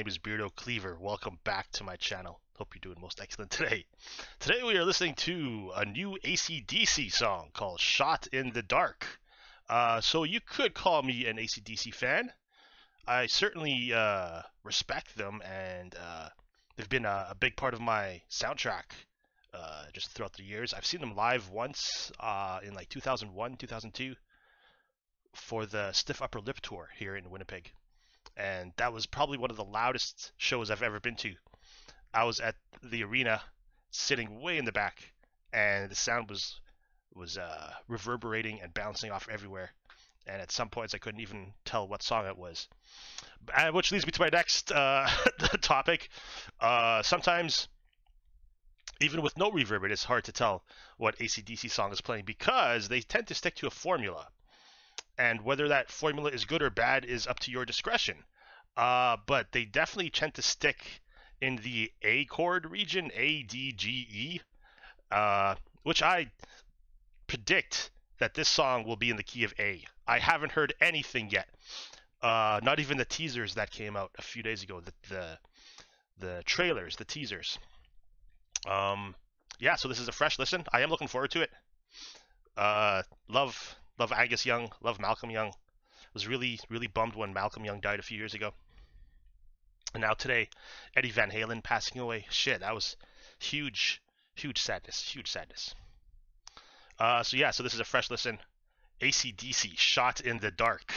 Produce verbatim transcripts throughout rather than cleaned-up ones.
is Beardo Cleaver. Welcome back to my channel. Hope you're doing most excellent today. Today we are listening to a new A C D C song called Shot in the Dark. Uh, so you could call me an A C D C fan. I certainly uh, respect them, and uh, they've been a, a big part of my soundtrack uh, just throughout the years. I've seen them live once uh, in like two thousand one, two thousand two for the Stiff Upper Lip tour here in Winnipeg. And that was probably one of the loudest shows I've ever been to. I was at the arena, sitting way in the back, and the sound was was uh, reverberating and bouncing off everywhere. And at some points, I couldn't even tell what song it was. Uh, which leads me to my next uh, topic. Uh, sometimes, even with no reverb, it's hard to tell what A C D C song is playing because they tend to stick to a formula. And whether that formula is good or bad is up to your discretion. Uh, but they definitely tend to stick in the A chord region, A, D, G, E, uh, which I predict that this song will be in the key of A. I haven't heard anything yet, uh, not even the teasers that came out a few days ago, the the, the trailers, the teasers. Um, yeah, so this is a fresh listen. I am looking forward to it. Uh, love... Love Angus Young, love Malcolm Young. Was really, really bummed when Malcolm Young died a few years ago. And now today, Eddie Van Halen passing away. Shit, that was huge, huge sadness, huge sadness. Uh, so yeah, so this is a fresh listen. A C D C, Shot in the Dark.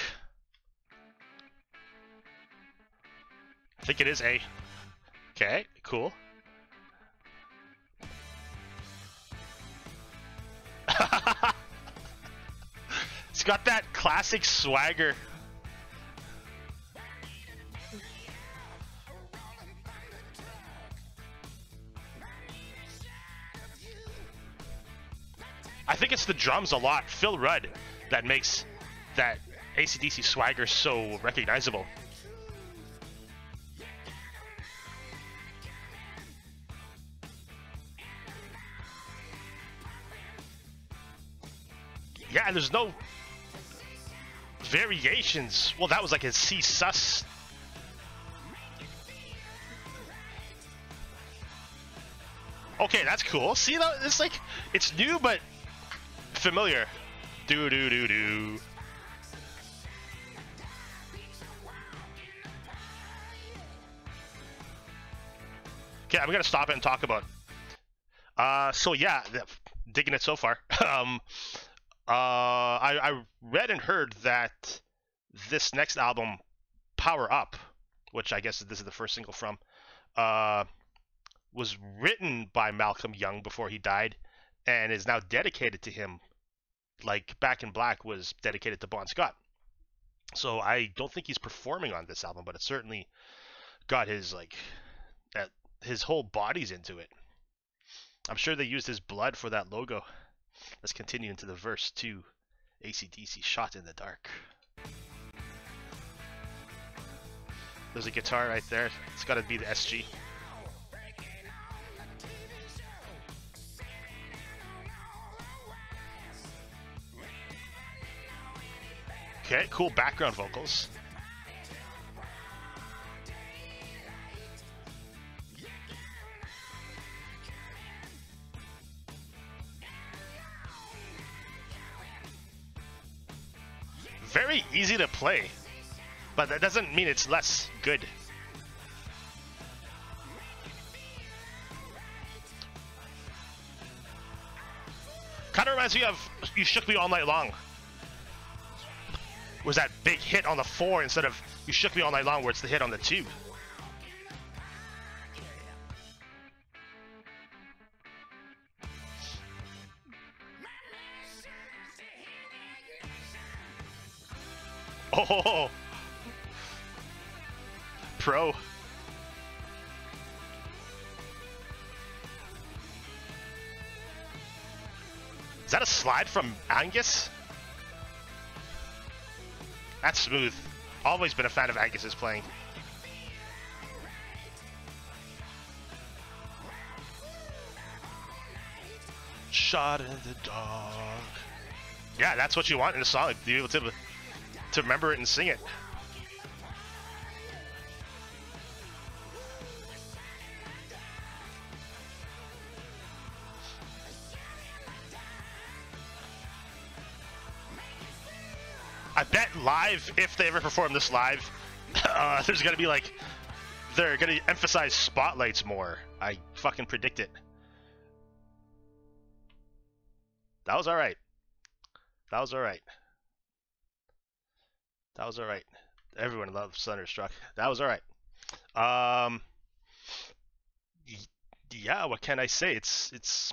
I think it is A. Okay, cool. It's got that classic swagger. I think it's the drums a lot, Phil Rudd, that makes that A C D C swagger so recognizable. Yeah, there's no variations. Well, that was like a C sus. Okay, that's cool. See, it's like it's new but familiar. Do do do do. Okay, I'm gonna stop it and talk about. Uh, so yeah, digging it so far. um. Uh, I, I read and heard that this next album, Power Up, which I guess this is the first single from, uh, was written by Malcolm Young before he died and is now dedicated to him, like Back in Black was dedicated to Bon Scott. So I don't think he's performing on this album, but it certainly got his, like, uh, his whole body's into it. I'm sure they used his blood for that logo. Let's continue into the verse two. A C D C, Shot in the Dark. There's a guitar right there. It's got to be the S G. Okay, cool background vocals. Very easy to play, but that doesn't mean it's less good. Kind of reminds me of You Shook Me All Night Long. Was that big hit on the four instead of You Shook Me All Night Long where it's the hit on the two. Oh, pro. Is that a slide from Angus? That's smooth. Always been a fan of Angus's playing. Shot in the dark. Yeah, that's what you want in a song. To be able to to remember it and sing it. I bet live, if they ever perform this live, uh, there's gonna be like, they're gonna emphasize spotlights more. I fucking predict it. That was alright. That was alright. That was alright. Everyone loves Thunderstruck. That was alright. Um, yeah, what can I say? It's it's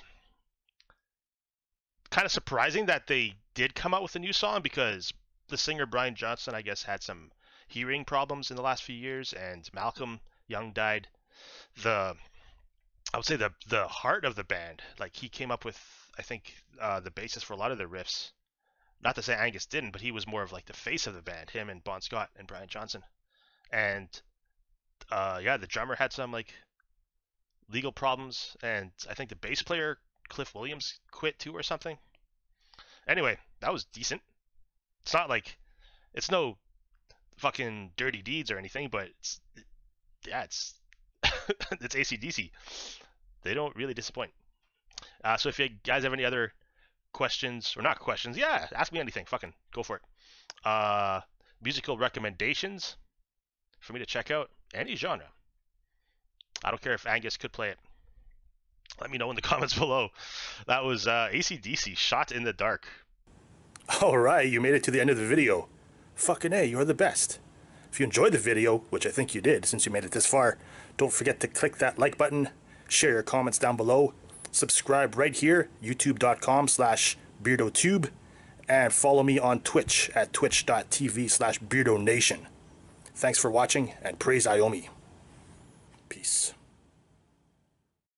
kind of surprising that they did come out with a new song, because the singer Brian Johnson, I guess, had some hearing problems in the last few years, and Malcolm Young died. The I would say the the heart of the band, like he came up with, I think, uh, the basis for a lot of the riffs. Not to say Angus didn't, but he was more of like the face of the band. Him and Bon Scott and Brian Johnson, and uh, yeah, the drummer had some like legal problems, and I think the bass player Cliff Williams quit too or something. Anyway, that was decent. It's not like, it's no fucking Dirty Deeds or anything, but it's, yeah, it's it's A C D C. They don't really disappoint. Uh, so if you guys have any other questions, or not questions, yeah, ask me anything. Fucking go for it. Uh, musical recommendations for me to check out, any genre. I don't care if Angus could play it. Let me know in the comments below. That was uh, A C D C, Shot in the Dark. Alright, you made it to the end of the video. Fucking A, you're the best. If you enjoyed the video, which I think you did since you made it this far, don't forget to click that like button, share your comments down below, subscribe right here, youtube.com slash BeardoTube, and follow me on Twitch at twitch.tv slash BeardoNation. Thanks for watching, and praise Iomi. Peace.